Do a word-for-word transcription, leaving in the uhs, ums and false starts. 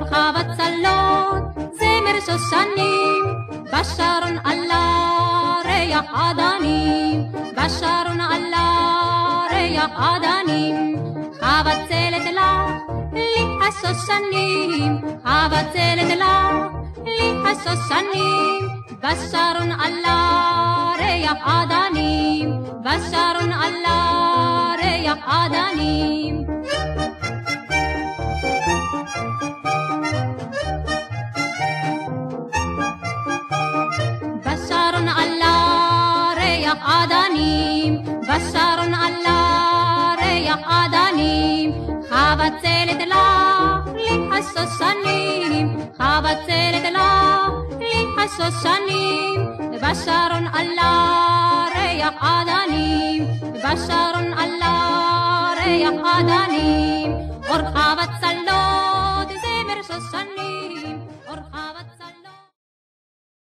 חוות צלות, זמר שושנים, בשרון עלה ריח עדנים, בשרון עלה ריח עדנים, חבצלת לך לי השושנים, חבצלת לך לי השושנים, בשרון עלה ריח עדנים, בשרון עלה ריח עדנים. בשרון עלה ריח עדנים, בשרון עלה ריח עדנים, חבצלת לך לי השושנים, חבצלת לך לי השושנים, בשרון עלה ריח עדנים, בשרון עלה ריח עדנים, אור חבצלת